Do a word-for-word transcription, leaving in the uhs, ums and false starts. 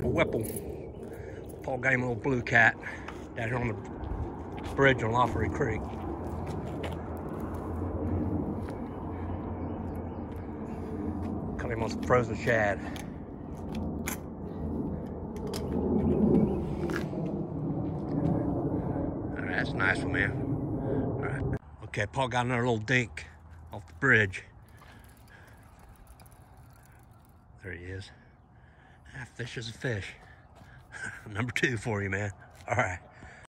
A Whipple. Paul got him a little blue cat down here on the bridge on Loffery Creek. Caught him on some frozen shad. All right, that's a nice one, man. All right. Okay, Paul got another little dink off the bridge. There he is. Ah, fish is a fish. Number two for you, man. All right.